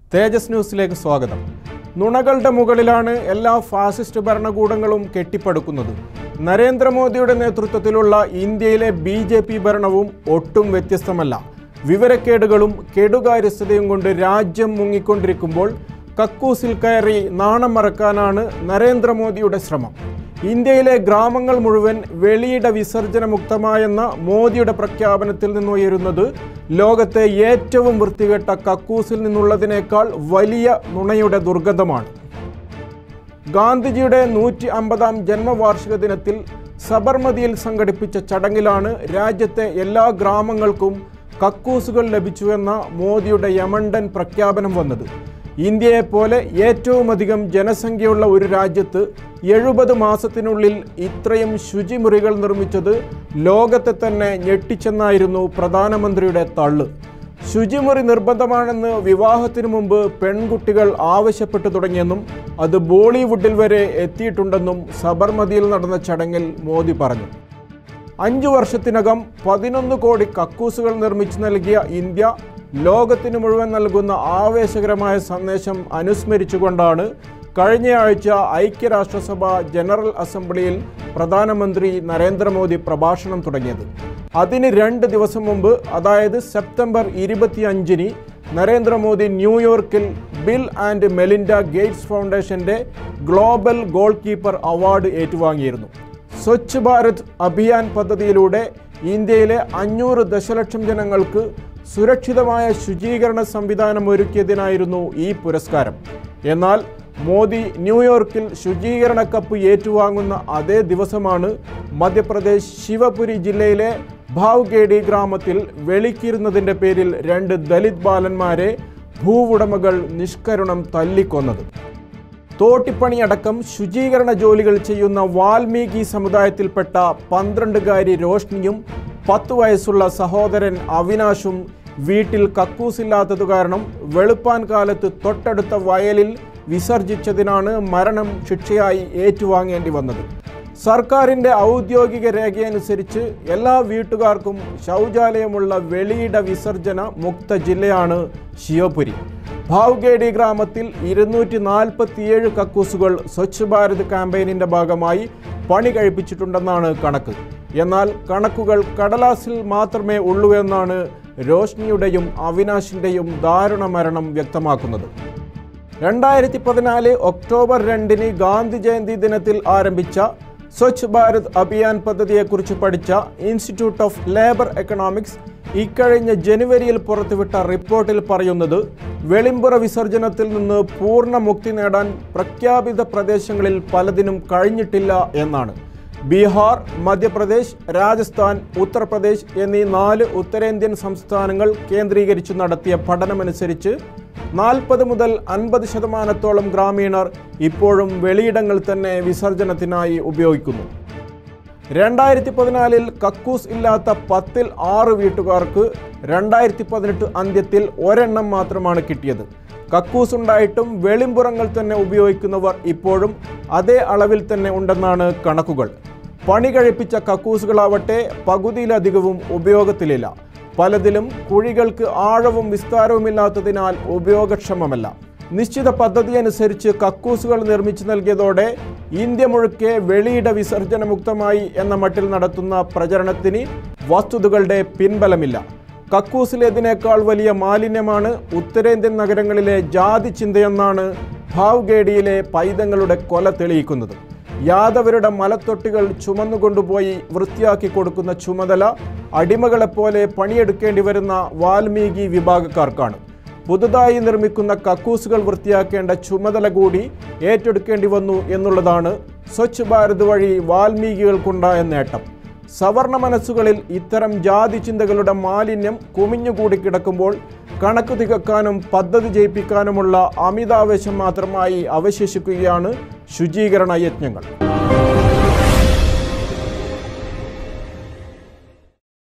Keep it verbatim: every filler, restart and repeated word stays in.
തേജസ് ന്യൂസിലേക്ക് സ്വാഗതം. നുണകളുടെ മുകളിലാണ് എല്ലാ ഫാസിസ്റ്റ് ഭരണകൂടങ്ങളും കെട്ടിപ്പടുക്കുന്നത്. നരേന്ദ്രമോദിയുടെ നേതൃത്വത്തിലുള്ള ഇന്ത്യയിലെ ബി ജെ പി ഭരണവും ഒട്ടും വ്യത്യസ്തമല്ല. വിവരക്കേടുകളും കെടുകാര്യസ്ഥതയും കൊണ്ട് രാജ്യം മുങ്ങിക്കൊണ്ടിരിക്കുമ്പോൾ കക്കൂസിൽ കയറി നാണം മറക്കാനാണ് നരേന്ദ്രമോദിയുടെ ശ്രമം. ഇന്ത്യയിലെ ഗ്രാമങ്ങൾ മുഴുവൻ വെളിയിട വിസർജനമുക്തമായെന്ന മോദിയുടെ പ്രഖ്യാപനത്തിൽ നിന്നുയരുന്നത് ലോകത്തെ ഏറ്റവും വൃത്തികെട്ട കക്കൂസിൽ നിന്നുള്ളതിനേക്കാൾ വലിയ നുണയുടെ ദുർഗന്ധമാണ്. ഗാന്ധിജിയുടെ നൂറ്റി അമ്പതാം ജന്മവാർഷിക ദിനത്തിൽ സബർമതിയിൽ സംഘടിപ്പിച്ച ചടങ്ങിലാണ് രാജ്യത്തെ എല്ലാ ഗ്രാമങ്ങൾക്കും കക്കൂസുകൾ ലഭിച്ചുവെന്ന മോദിയുടെ യമണ്ടൻ പ്രഖ്യാപനം വന്നത്. ഇന്ത്യയെപ്പോലെ ഏറ്റവും അധികം ജനസംഖ്യയുള്ള ഒരു രാജ്യത്ത് എഴുപത് മാസത്തിനുള്ളിൽ ഇത്രയും ശുചിമുറികൾ നിർമ്മിച്ചത് ലോകത്തെ തന്നെ ഞെട്ടിച്ചെന്നായിരുന്നു പ്രധാനമന്ത്രിയുടെ തള്ള്. ശുചിമുറി നിർബന്ധമാണെന്ന് വിവാഹത്തിനു മുമ്പ് പെൺകുട്ടികൾ ആവശ്യപ്പെട്ടു തുടങ്ങിയെന്നും അത് ബോളിവുഡിൽ വരെ എത്തിയിട്ടുണ്ടെന്നും സബർമതിയിൽ നടന്ന ചടങ്ങിൽ മോദി പറഞ്ഞു. അഞ്ചു വർഷത്തിനകം പതിനൊന്ന് കോടി കക്കൂസുകൾ നിർമ്മിച്ചു നൽകിയ ഇന്ത്യ ലോകത്തിന് മുഴുവൻ നൽകുന്ന ആവേശകരമായ സന്ദേശം അനുസ്മരിച്ചുകൊണ്ടാണ് കഴിഞ്ഞയാഴ്ച ഐക്യരാഷ്ട്രസഭ ജനറൽ അസംബ്ലിയിൽ പ്രധാനമന്ത്രി നരേന്ദ്രമോദി പ്രഭാഷണം തുടങ്ങിയത്. അതിന് രണ്ട് ദിവസം മുമ്പ്, അതായത് സെപ്റ്റംബർ ഇരുപത്തി അഞ്ചിന് നരേന്ദ്രമോദി ന്യൂയോർക്കിൽ ബിൽ ആൻഡ് മെലിൻഡ ഗേറ്റ്സ് ഫൗണ്ടേഷന്റെ global goal keeper award ഏറ്റുവാങ്ങിയിരുന്നു. Swachh Bharat Abhiyan പദ്ധതിയിലൂടെ ഇന്ത്യയിലെ അഞ്ഞൂറ് ദശലക്ഷം ജനങ്ങൾക്ക് സുരക്ഷിതമായ ശുചീകരണ സംവിധാനം ഒരുക്കിയതിനായിരുന്നു ഈ പുരസ്കാരം. എന്നാൽ മോദി ന്യൂയോർക്കിൽ ശുചീകരണ കപ്പ് ഏറ്റുവാങ്ങുന്ന അതേ ദിവസമാണ് മധ്യപ്രദേശ് ശിവപുരി ജില്ലയിലെ ഭാവ്ഗേഡി ഗ്രാമത്തിൽ വെളിക്കിരുന്നതിൻ്റെ പേരിൽ രണ്ട് ദലിത് ബാലന്മാരെ ഭൂവുടമകൾ നിഷ്കരുണം തല്ലിക്കൊന്നത്. തോട്ടിപ്പണിയടക്കം ശുചീകരണ ജോലികൾ ചെയ്യുന്ന വാൽമീകി സമുദായത്തിൽപ്പെട്ട പന്ത്രണ്ടുകാരി രോഷ്നിയും പത്ത് വയസ്സുള്ള സഹോദരൻ അവിനാശും വീട്ടിൽ കക്കൂസില്ലാത്തതു കാരണം വെളുപ്പാൻ കാലത്ത് തൊട്ടടുത്ത വയലിൽ വിസർജിച്ചതിനാണ് മരണം ശിക്ഷയായി ഏറ്റുവാങ്ങേണ്ടി വന്നത്. സർക്കാരിൻ്റെ ഔദ്യോഗിക രേഖയനുസരിച്ച് എല്ലാ വീട്ടുകാർക്കും ശൗചാലയമുള്ള വെളിയിട വിസർജന മുക്ത ജില്ലയാണ് ശിവപുരി. ഭാവ്ഗേഡി ഗ്രാമത്തിൽ ഇരുന്നൂറ്റി നാൽപ്പത്തിയേഴ് കക്കൂസുകൾ സ്വച്ഛ് ഭാരത് ക്യാമ്പയിനിൻ്റെ ഭാഗമായി പണി കഴിപ്പിച്ചിട്ടുണ്ടെന്നാണ് കണക്ക്. എന്നാൽ കണക്കുകൾ കടലാസിൽ മാത്രമേ ഉള്ളൂ എന്നാണ് രോഷ്നിയുടെയും അവിനാശിൻ്റെയും ദാരുണ മരണം വ്യക്തമാക്കുന്നത്. രണ്ടായിരത്തി പതിനാല് ഒക്ടോബർ രണ്ടിന് ഗാന്ധി ജയന്തി ദിനത്തിൽ ആരംഭിച്ച സ്വച്ഛ് ഭാരത് അഭിയാൻ പദ്ധതിയെക്കുറിച്ച് പഠിച്ച ഇൻസ്റ്റിറ്റ്യൂട്ട് ഓഫ് ലേബർ എക്കണോമിക്സ് ഇക്കഴിഞ്ഞ ജനുവരിയിൽ പുറത്തുവിട്ട റിപ്പോർട്ടിൽ പറയുന്നത് വെളിമ്പുറ വിസർജനത്തിൽ നിന്ന് പൂർണ്ണ മുക്തി നേടാൻ പ്രഖ്യാപിത പ്രദേശങ്ങളിൽ പലതിനും കഴിഞ്ഞിട്ടില്ല എന്നാണ്. ബീഹാർ, മധ്യപ്രദേശ്, രാജസ്ഥാൻ, ഉത്തർപ്രദേശ് എന്നീ നാല് ഉത്തരേന്ത്യൻ സംസ്ഥാനങ്ങൾ കേന്ദ്രീകരിച്ച് നടത്തിയ പഠനമനുസരിച്ച് നാൽപ്പത് മുതൽ അൻപത് ശതമാനത്തോളം ഗ്രാമീണർ ഇപ്പോഴും വെളിയിടങ്ങൾ തന്നെ വിസർജനത്തിനായി ഉപയോഗിക്കുന്നു. രണ്ടായിരത്തി പതിനാലിൽ കക്കൂസ് ഇല്ലാത്ത പത്തിൽ ആറ് വീട്ടുകാർക്ക് രണ്ടായിരത്തി പതിനെട്ട് അന്ത്യത്തിൽ ഒരെണ്ണം മാത്രമാണ് കിട്ടിയത്. കക്കൂസ് ഉണ്ടായിട്ടും വെളിമ്പുറങ്ങൾ തന്നെ ഉപയോഗിക്കുന്നവർ ഇപ്പോഴും അതേ അളവിൽ തന്നെ ഉണ്ടെന്നാണ് കണക്കുകൾ. പണി കഴിപ്പിച്ച കക്കൂസുകളാവട്ടെ പകുതിയിലധികവും ഉപയോഗത്തിലില്ല. പലതിലും കുഴികൾക്ക് ആഴവും വിസ്താരവുമില്ലാത്തതിനാൽ ഉപയോഗക്ഷമമല്ല. നിശ്ചിത പദ്ധതി അനുസരിച്ച് കക്കൂസുകൾ നിർമ്മിച്ചു നൽകിയതോടെ ഇന്ത്യ മുഴുക്കെ വെളിയിട വിസർജനമുക്തമായി എന്ന മട്ടിൽ നടത്തുന്ന പ്രചരണത്തിന് വസ്തുതകളുടെ പിൻബലമില്ല. കക്കൂസിലേതിനേക്കാൾ വലിയ മാലിന്യമാണ് ഉത്തരേന്ത്യൻ നഗരങ്ങളിലെ ജാതി ചിന്തയെന്നാണ് ഭാവ്ഗേഡിയിലെ പൈതങ്ങളുടെ കൊല തെളിയിക്കുന്നത്. യാദവരുടെ മലത്തൊട്ടികൾ ചുമന്നുകൊണ്ടുപോയി വൃത്തിയാക്കി കൊടുക്കുന്ന ചുമതല അടിമകളെപ്പോലെ പണിയെടുക്കേണ്ടി വരുന്ന വാൽമീകി വിഭാഗക്കാർക്കാണ്. പുതുതായി നിർമ്മിക്കുന്ന കക്കൂസുകൾ വൃത്തിയാക്കേണ്ട ചുമതല കൂടി ഏറ്റെടുക്കേണ്ടി വന്നു എന്നുള്ളതാണ് സ്വച്ഛ് ഭാരത് വഴി വാൽമീകികൾക്കുണ്ടായ നേട്ടം. സവർണ മനസ്സുകളിൽ ഇത്തരം ജാതി ചിന്തകളുടെ മാലിന്യം കുമിഞ്ഞുകൂടി കിടക്കുമ്പോൾ കണക്ക് തികക്കാനും പദ്ധതി ജയിപ്പിക്കാനുമുള്ള അമിതാവേശം മാത്രമായി അവശേഷിക്കുകയാണ് ശുചീകരണ യജ്ഞങ്ങൾ.